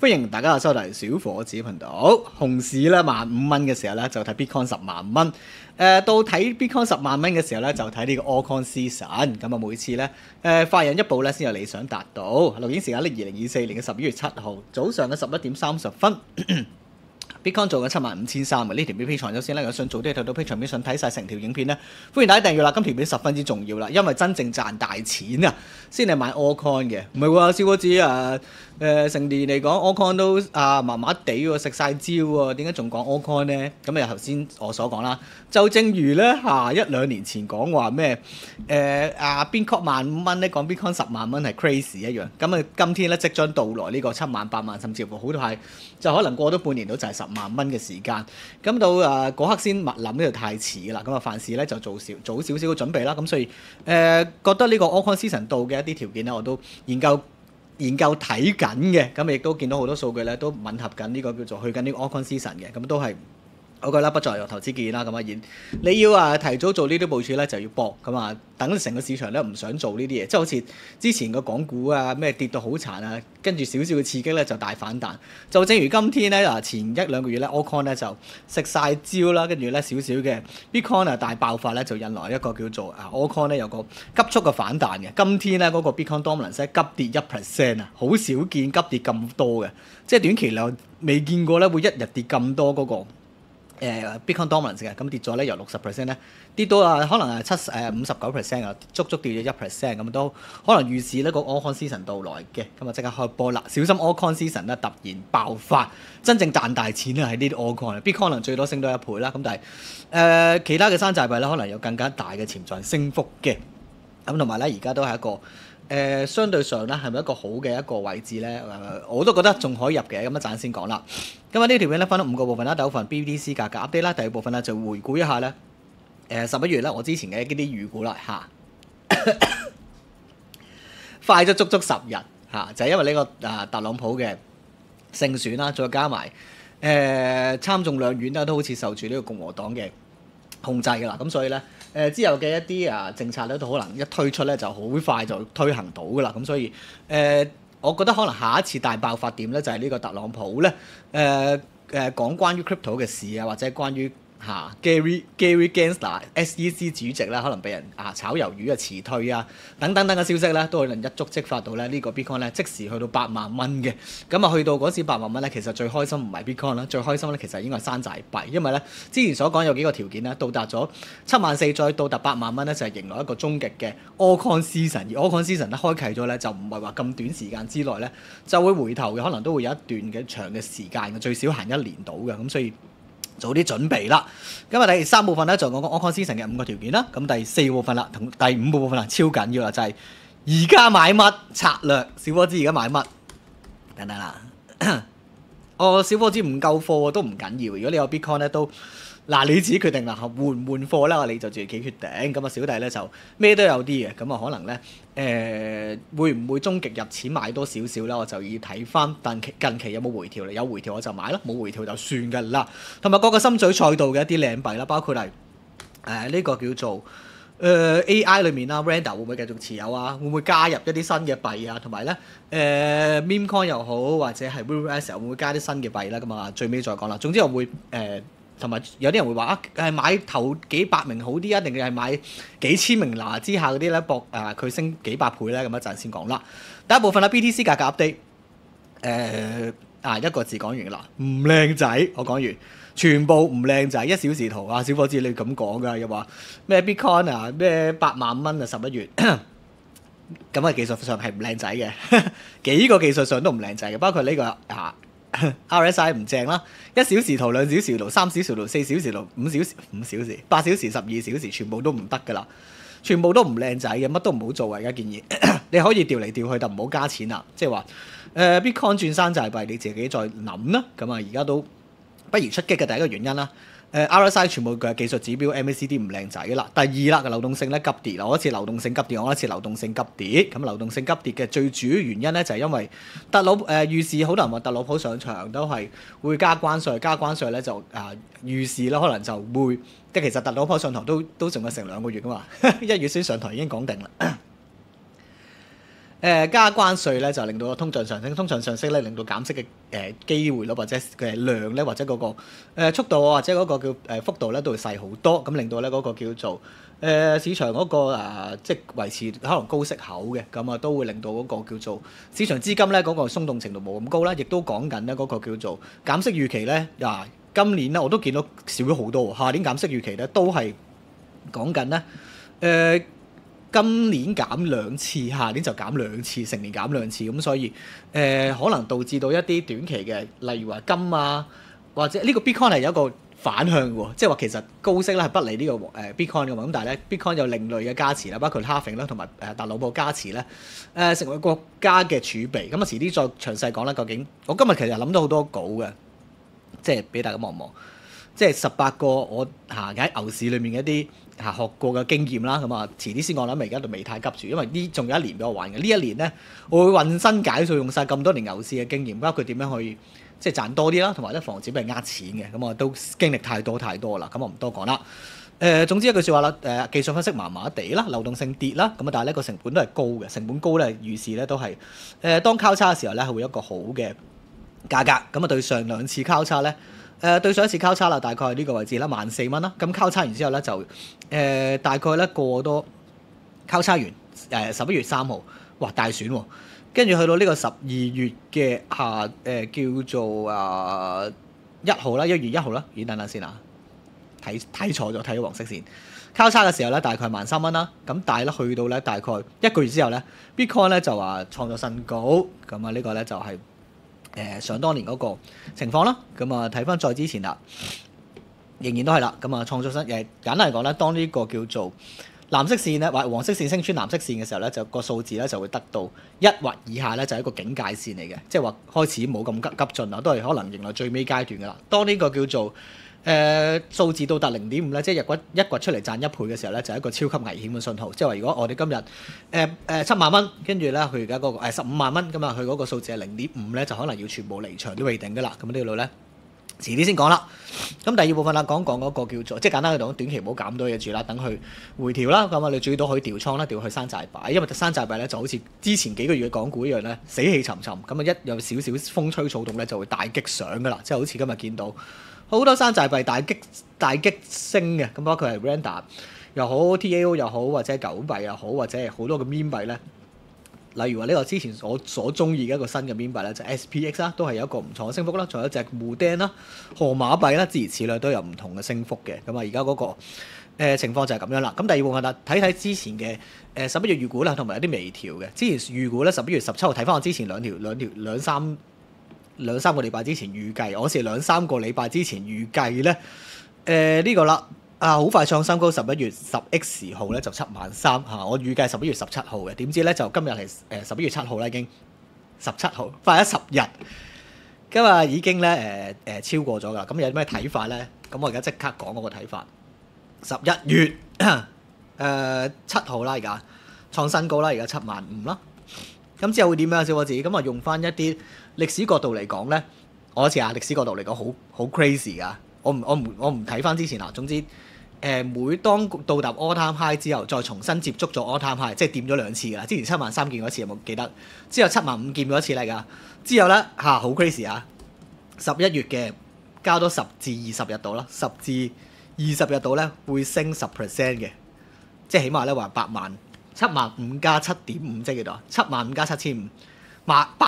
歡迎大家收睇小伙子頻道。熊市咧15,000嘅時候咧就睇 Bitcoin 10,000蚊。到睇 Bitcoin 10,000蚊嘅時候咧就睇呢個 Altcoin Season。咁啊每次咧快人一步咧先有理想達到。錄影時間咧2024年嘅11月7號早上嘅11:30。Bitcoin 做緊75,300嘅呢條片 Patreon 優先咧，如果想早啲睇到 Patreon 片，想睇晒成條影片咧，歡迎大家訂閱啦！今條片十分之重要啦，因為真正賺大錢啊，先係買 Altcoin 嘅，唔係喎，小伙子成年嚟講 Altcoin 都麻麻地喎，食晒蕉喎，點解仲講 Altcoin 咧？咁啊頭先我所講啦，就正如咧1-2年前講話咩Bitcoin 15,000咧，講 Bitcoin 10,000蚊係 crazy 一樣，咁啊今天咧即將到來呢個7萬、8萬，甚至乎好快就可能過多半年到就係10,000蚊嘅時間，咁到嗰刻先默諗呢就太遲啦，咁啊凡事咧就早少少嘅準備啦，咁所以覺得呢個 Altcoin Season 到嘅一啲條件咧，我都研究睇緊嘅，咁亦都見到好多數據咧都吻合緊呢個叫做去緊呢個 Altcoin Season 嘅，咁都係。我覺得不在投資建議啦，咁啊，你要提早做呢啲部署咧，就要搏咁啊，等成個市場咧唔想做呢啲嘢，即係好似之前個港股咩跌到好殘啊，跟住少少嘅刺激咧就大反彈，就正如今天咧前1-2個月咧 Altcoin 咧就食晒蕉啦，跟住咧少少嘅 Bitcoin 大爆發咧就引來一個叫做Altcoin 咧有個急速嘅反彈嘅，今天咧嗰個 Bitcoin Dominance 急跌1%好少見急跌咁多嘅，即係短期內未見過咧會一日跌咁多嗰個。Bitcoin Dominance 嘅，咁跌咗咧由60%咧跌到可能係59%啊，足跌咗1%咁都可能預示呢個 Altcoin Season 到來嘅，咁啊即刻開波啦！小心 Altcoin Season 咧突然爆發，真正賺大錢啊喺呢啲 Altcoin，Bitcoin 可能最多升到1倍啦，咁但係其他嘅山寨幣咧可能有更加大嘅潛在升幅嘅，咁同埋咧而家都係一個。相對上咧係咪一個好嘅一個位置咧？我都覺得仲可以入嘅，咁一陣先講啦。咁呢條片咧分咗5個部分啦，第一部分 BTC 價格 update 啦，第二部分咧就回顧一下咧11月咧我之前嘅一啲預估啦快咗足10日就係因為呢個特朗普嘅勝選啦，再加埋參眾兩院啦都好似受住呢個共和黨嘅控制㗎啦，咁所以咧之後嘅一啲政策咧都可能一推出咧就好快就推行到㗎啦，咁所以我覺得可能下一次大爆發點咧就係呢個特朗普咧講關於 crypto 嘅事啊，或者關於Gary Gensler SEC 主席啦，可能被人炒魷魚辭退等等嘅消息咧，都可能一觸即發到咧呢個 Bitcoin 咧即時去到8萬蚊嘅，咁去到嗰時8萬蚊咧，其實最開心唔係 Bitcoin 啦，最開心咧其實應該係山寨幣，因為咧之前所講有幾個條件咧，到達咗74,000再到達8萬蚊咧，就係迎來一個終極嘅 Altcoin Season， 而 Altcoin Season 咧開啟咗咧就唔係話咁短時間之內咧就會回頭嘅，可能都會有一段嘅長嘅時間嘅，最少行1年到嘅，咁所以。早啲準備啦！咁啊，第3部分咧就講講 Altcoin Season嘅5個條件啦。咁第4部分啦，同第5部分啦，超緊要啦，就係而家買乜策略。小伙子而家買乜？等等啦，小伙子唔夠貨都唔緊要。如果你有 Bitcoin 咧都。你自己決定啦，換唔換貨啦，你就自己決定。咁啊，小弟咧就咩都有啲嘅，咁啊可能咧會唔會終極入錢買多少少啦？我就要睇翻近期有冇回調，有回調我就買啦，冇回調就算㗎啦。同埋各個深水賽道嘅一啲靚幣啦，包括係呢個叫做AI 裏面啦 ，Render 會唔會繼續持有啊？會唔會加入一啲新嘅幣啊？同埋咧Meme Coin 又好，或者係 VRS 會唔會加啲新嘅幣啦？咁啊最尾再講啦。總之我會同埋有啲人會話買頭幾百名好啲啊，定係買幾千名之下嗰啲咧搏佢升幾百倍咧，咁一陣先講啦。第一部分啦 BTC 價格 update，一個字講完啦，唔靚仔，我講完，全部唔靚仔，1小時圖小伙子你咁講㗎，又話咩 Bitcoin 咩8萬蚊11月，咁技術上係唔靚仔嘅，幾個技術上都唔靚仔嘅，包括呢個RSI 唔正啦，1小時圖、2小時圖、3小時圖、4小時圖、5小時、8小時、12小時，全部都唔得噶啦，全部都唔靚仔嘅，乜都唔好做啊！而家建議你可以調嚟調去，但唔好加錢啦。即係話Bitcoin 轉山寨幣，你自己再諗啦。咁而家都不如出擊嘅第一個原因啦。RSI 全部嘅技術指標 MACD 唔靚仔啦。第二啦，流動性咧急跌，我一次流動性急跌，我一次流動性急跌。咁流動性急跌嘅最主要原因咧就係因為預示好多人話特朗普上場都係會加關稅咧就預示啦，可能就會即係其實特朗普上台都仲有成2個月噶嘛，1月先上台已經講定啦。 加關稅咧就令到個通脹上升，通脹上升咧令到減息嘅機會率或者嘅量咧或者嗰個速度或者嗰個叫幅度咧都會細好多，咁令到咧嗰個叫做市場嗰個即係維持可能高息口嘅，咁啊都會令到嗰個叫做市場資金咧嗰個鬆動程度冇咁高啦，亦都講緊咧嗰個叫做減息預期咧今年咧我都見到少咗好多喎，下年減息預期咧都係講緊咧今年減2次，下年就減2次，成年減2次，咁所以可能導致到一啲短期嘅，例如話金啊，或者呢個 Bitcoin 係有一個反向嘅喎，即係話其實高息咧係不利呢個Bitcoin 嘅嘛，咁但係咧 Bitcoin 有另類嘅加持啦，包括 halving 啦同埋特朗普加持咧成為國家嘅儲備，咁啊遲啲再詳細講啦。究竟我今日其實諗到好多稿嘅，即係俾大家望望，即係18個我喺牛市裏面嘅一啲學過嘅經驗啦，咁啊遲啲先講啦，而家都未太急住，因為呢仲有一年俾我玩嘅。呢一年咧，我會渾身解數，用晒咁多年牛市嘅經驗，包括點樣去即係賺多啲啦，同埋咧防止俾人呃錢嘅，咁啊都經歷太多啦，咁我唔多講啦。總之一句説話啦，技術分析麻麻地啦，流動性跌啦，咁啊但係咧個成本都係高嘅，成本高咧預示咧都係當交叉嘅時候咧係會有一個好嘅價格，咁啊對上2次交叉咧。對上一次交叉啦，大概係呢個位置啦，14,000蚊啦。咁交叉完之後咧，就大概咧過多交叉完11月3號，哇大選喎，跟住去到呢個12月嘅叫做1號啦，1月1號啦，等等先啊，睇錯咗，睇咗黃色線。交叉嘅時候咧，大概係13,000蚊啦。咁但係咧去到咧大概1個月之後咧 ，Bitcoin 咧就話創咗新高，咁啊呢個咧就係、想當年嗰個情況啦，咁啊睇翻再之前啦，仍然都係啦，咁啊創造新簡單嚟講咧，當呢個叫做藍色線咧或黃色線升穿藍色線嘅時候咧，就個數字咧就會得到1或以下咧，就係一個警戒線嚟嘅，即係話開始冇咁急進啦，都係可能迎來最尾階段噶啦。當呢個叫做數字到達0.5咧，即係一掘出嚟賺1倍嘅時候咧，就係一個超級危險嘅信號。即係話如果我哋今日7萬蚊，跟住咧佢而家嗰個15萬蚊咁啊，佢嗰個數字係0.5咧，就可能要全部離場都未定噶啦。咁呢度咧遲啲先講啦。咁第二部分啦，講嗰個叫做即係簡單去講，短期唔好減多嘢住啦，等佢回調啦。咁啊，你最多可以調倉啦，調去山寨幣，因為山寨幣咧就好似之前幾個月嘅港股一樣咧，死氣沉沉。咁啊，一有少少風吹草動咧，就會大擊上噶啦，即係好似今日見到。好多山寨幣大擊升嘅，咁包括係 Render 又好 TAO 又好，或者狗幣又好，或者係好多嘅 meme 幣咧。例如話呢個之前我所中意嘅一個新嘅 meme 幣咧，就係 SPX 啦，都係有一個唔錯嘅升幅啦。仲有一隻木釘啦、河馬幣啦，諸如此類都有唔同嘅升幅嘅。咁啊，而家嗰個情況就係咁樣啦。咁第二部分啦，睇之前嘅11月預估啦，同埋有啲微調嘅。之前預估咧11月17號睇翻我之前兩三個禮拜之前預計，我是2-3個禮拜之前預計咧，呢個啦，好快創新高11月10X 號咧就73,000嚇，我預計11月17號嘅，點知咧就今日係11月7號啦，已經17號，快咗10日，今日已經咧超過咗㗎，咁有咩睇法咧？咁我而家即刻講嗰個睇法。11月7號啦，而家創新高啦，而家75,000啦。咁之後會點樣小伙子？咁啊用翻一啲歷史角度嚟講咧，我似歷史角度嚟講好 crazy 噶。我唔睇翻之前啦。總之每當到達 all time high 之後，再重新接觸咗 all time high，即係掂咗2次㗎啦。之前73,000見過一次，有冇記得？之後75,000見過一次嚟㗎。之後咧好 crazy 啊！11月嘅交多10至20日度啦，10至20日度咧會升10% 嘅，即係起碼咧話75,000加7.5，即係幾多？75,000加7,500。